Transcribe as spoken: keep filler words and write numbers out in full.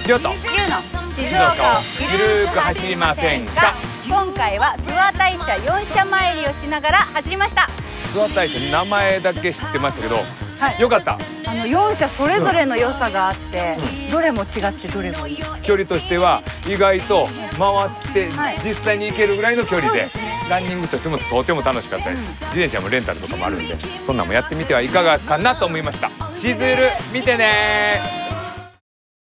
りょうとゆうの静岡をゆるーく走りませんか。今回は諏訪大社よん社参りをしながら走りました。 諏訪大社名前だけ知ってましたけど、 はい、 よかった。 あのよん社それぞれの良さがあって、うん、どれも違ってどれもいい。 距離としては意外と回って実際に行けるぐらいの距離で、はい、ランニングとしてもとても楽しかったです。うん、自転車もレンタルとかもあるんで、そんなんもやってみてはいかがかなと思いました。しずる見てねー。